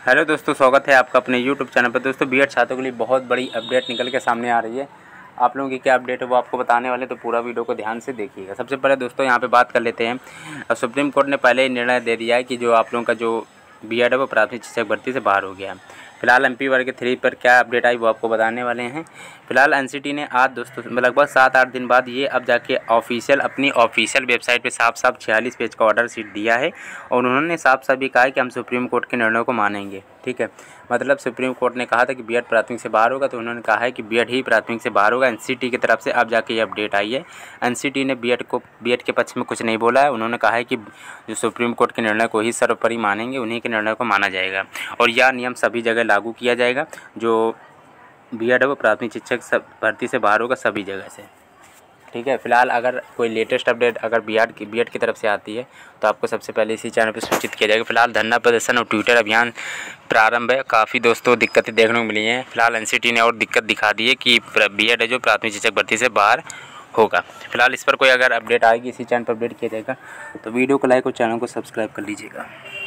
Hello दोस्तों, स्वागत है आपका अपने यूट्यूब चैनल पर। दोस्तों, बीएड छात्रों के लिए बहुत बड़ी अपडेट निकल के सामने आ रही है। आप लोगों की क्या अपडेट है वो आपको बताने वाले, तो पूरा वीडियो को ध्यान से देखिएगा। सबसे पहले दोस्तों यहाँ पे बात कर लेते हैं। सुप्रीम कोर्ट ने पहले ही निर्णय दे दिया है कि जो आप लोगों का जो बीएड है वो प्राथमिक शिक्षक भर्ती से बाहर हो गया है। फिलहाल एमपी वर्ग 3 पर क्या अपडेट आई वो आपको बताने वाले हैं। फिलहाल एनसीटी ने आज दोस्तों लगभग 7-8 दिन बाद ये अब जाके अपनी ऑफिशियल वेबसाइट पे साफ 46 पेज का ऑर्डर शीट दिया है और उन्होंने साफ भी कहा है कि हम सुप्रीम कोर्ट के निर्णय को मानेंगे। ठीक है, मतलब सुप्रीम कोर्ट ने कहा था कि बीएड प्राथमिक से बाहर होगा, तो उन्होंने कहा है कि बीएड ही प्राथमिक से बाहर होगा। एनसीटी की तरफ से अब जाके ये अपडेट आई है। एनसीटी ने बीएड के पक्ष में कुछ नहीं बोला है। उन्होंने कहा है कि जो सुप्रीम कोर्ट के निर्णय को ही सर्वोपरि मानेंगे, उन्हीं के निर्णय को माना जाएगा और यह नियम सभी जगह लागू किया जाएगा। जो बीएड है वो प्राथमिक शिक्षक भर्ती से बाहर होगा सभी जगह से। ठीक है, फिलहाल अगर कोई लेटेस्ट अपडेट अगर बीएड की तरफ से आती है तो आपको सबसे पहले इसी चैनल पर सूचित किया जाएगा। फिलहाल धरना प्रदर्शन और ट्विटर अभियान प्रारंभ है। काफ़ी दोस्तों दिक्कतें देखने को मिली हैं। फिलहाल एनसीटी ने और दिक्कत दिखा दी है कि बीएड है जो प्राथमिक शिक्षक भर्ती से बाहर होगा। फिलहाल इस पर कोई अगर अपडेट आएगी इसी चैनल पर अपडेट किया जाएगा। तो वीडियो को लाइक और चैनल को सब्सक्राइब कर लीजिएगा।